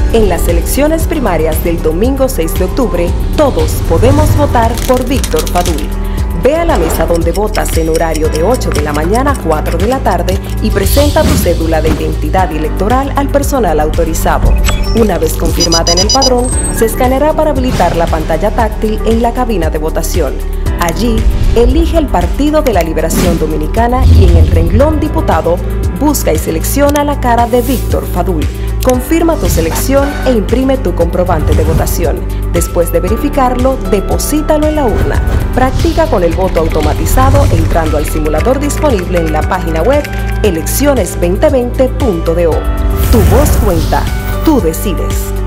En las elecciones primarias del domingo 6 de octubre, todos podemos votar por Víctor Fadul. Ve a la mesa donde votas en horario de 8 de la mañana a 4 de la tarde y presenta tu cédula de identidad electoral al personal autorizado. Una vez confirmada en el padrón, se escaneará para habilitar la pantalla táctil en la cabina de votación. Allí, elige el Partido de la Liberación Dominicana y en el renglón Diputado, busca y selecciona la cara de Víctor Fadul. Confirma tu selección e imprime tu comprobante de votación. Después de verificarlo, deposítalo en la urna. Practica con el voto automatizado entrando al simulador disponible en la página web elecciones2020.do. Tu voz cuenta, tú decides.